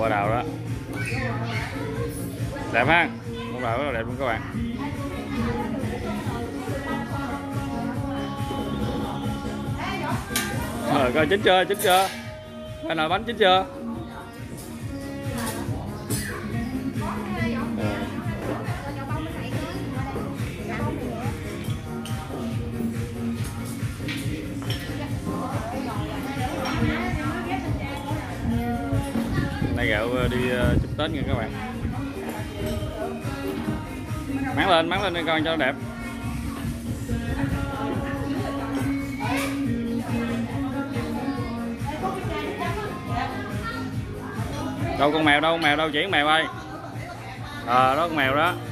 Hoa đào đó. Đẹp ha. Hoa đào rất là đẹp luôn các bạn. Rồi coi chín chưa, chín chưa? Coi nồi bánh chín chưa? Nay gạo đi chúc Tết nha các bạn. Máng lên đi con cho đẹp. Đâu con mèo đâu, chỉ con mèo ơi. Đó con mèo đó.